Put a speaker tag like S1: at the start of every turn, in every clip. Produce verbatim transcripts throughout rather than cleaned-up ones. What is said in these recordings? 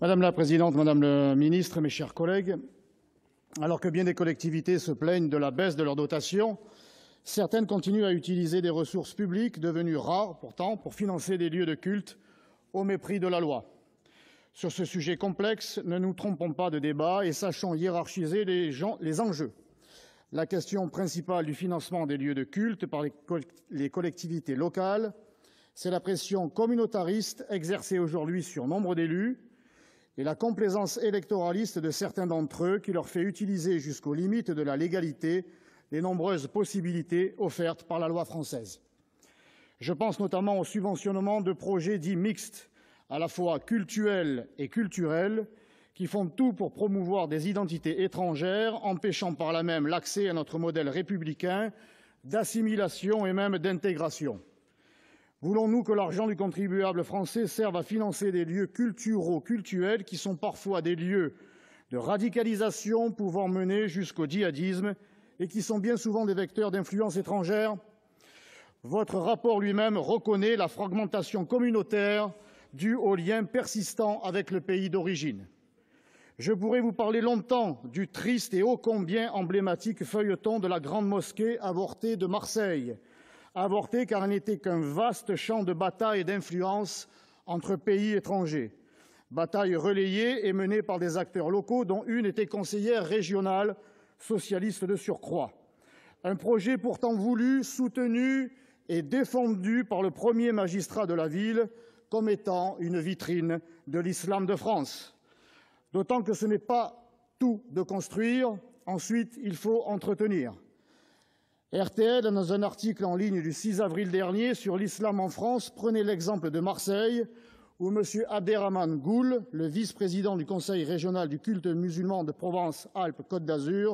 S1: Madame la présidente, madame le ministre, mes chers collègues, alors que bien des collectivités se plaignent de la baisse de leurs dotations, certaines continuent à utiliser des ressources publiques, devenues rares pourtant, pour financer des lieux de culte au mépris de la loi. Sur ce sujet complexe, ne nous trompons pas de débat et sachons hiérarchiser les, gens, les enjeux. La question principale du financement des lieux de culte par les, co les collectivités locales, c'est la pression communautariste exercée aujourd'hui sur nombre d'élus et la complaisance électoraliste de certains d'entre eux qui leur fait utiliser jusqu'aux limites de la légalité les nombreuses possibilités offertes par la loi française. Je pense notamment au subventionnement de projets dits mixtes, à la fois cultuels et culturels, qui font tout pour promouvoir des identités étrangères, empêchant par là même l'accès à notre modèle républicain d'assimilation et même d'intégration. Voulons-nous que l'argent du contribuable français serve à financer des lieux culturaux, cultuels, qui sont parfois des lieux de radicalisation pouvant mener jusqu'au djihadisme et qui sont bien souvent des vecteurs d'influence étrangère? Votre rapport lui-même reconnaît la fragmentation communautaire due aux liens persistants avec le pays d'origine. Je pourrais vous parler longtemps du triste et ô combien emblématique feuilleton de la grande mosquée avortée de Marseille, avortée car elle n'était qu'un vaste champ de bataille et d'influence entre pays étrangers. Bataille relayée et menée par des acteurs locaux, dont une était conseillère régionale, socialiste de surcroît. Un projet pourtant voulu, soutenu et défendu par le premier magistrat de la ville comme étant une vitrine de l'islam de France. D'autant que ce n'est pas tout de construire, ensuite il faut entretenir. R T L, dans un article en ligne du six avril dernier sur l'islam en France, prenait l'exemple de Marseille, où M. Abderrahmane Goul, le vice-président du Conseil régional du culte musulman de Provence-Alpes-Côte d'Azur,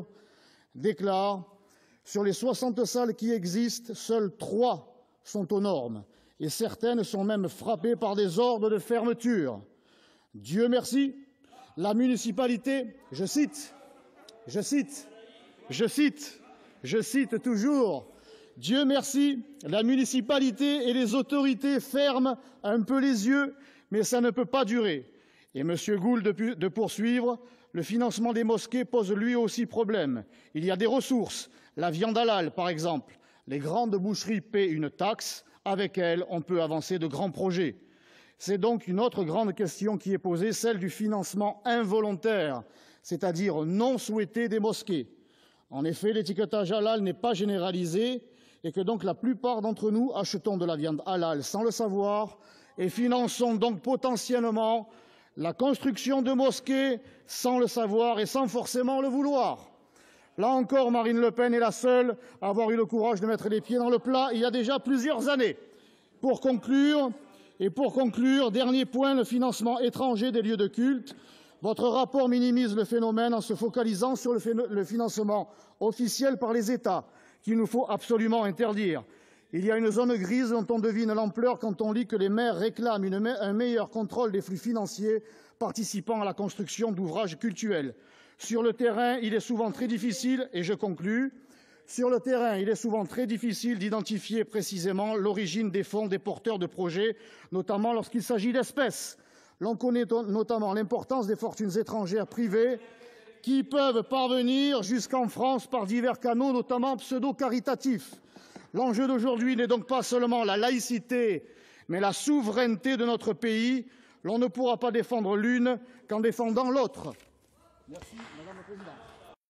S1: déclare « Sur les soixante salles qui existent, seules trois sont aux normes, et certaines sont même frappées par des ordres de fermeture. Dieu merci, la municipalité, je cite, je cite, je cite, je cite toujours, Dieu merci, la municipalité et les autorités ferment un peu les yeux, mais ça ne peut pas durer. » Et M. Gould de, de poursuivre, le financement des mosquées pose lui aussi problème. Il y a des ressources, la viande halal par exemple. Les grandes boucheries paient une taxe, avec elle on peut avancer de grands projets. C'est donc une autre grande question qui est posée, celle du financement involontaire, c'est-à-dire non souhaité des mosquées. En effet, l'étiquetage halal n'est pas généralisé et que donc la plupart d'entre nous achetons de la viande halal sans le savoir et finançons donc potentiellement la construction de mosquées sans le savoir et sans forcément le vouloir. Là encore, Marine Le Pen est la seule à avoir eu le courage de mettre les pieds dans le plat il y a déjà plusieurs années. Pour conclure, et pour conclure, dernier point, le financement étranger des lieux de culte. Votre rapport minimise le phénomène en se focalisant sur le, le financement officiel par les États, qu'il nous faut absolument interdire. Il y a une zone grise dont on devine l'ampleur quand on lit que les maires réclament une me un meilleur contrôle des flux financiers participant à la construction d'ouvrages cultuels. Sur le terrain, il est souvent très difficile, et je conclus, sur le terrain, il est souvent très difficile d'identifier précisément l'origine des fonds des porteurs de projets, notamment lorsqu'il s'agit d'espèces. L'on connaît notamment l'importance des fortunes étrangères privées qui peuvent parvenir jusqu'en France par divers canaux, notamment pseudo-caritatifs. L'enjeu d'aujourd'hui n'est donc pas seulement la laïcité, mais la souveraineté de notre pays. L'on ne pourra pas défendre l'une qu'en défendant l'autre. Merci, Madame la Présidente.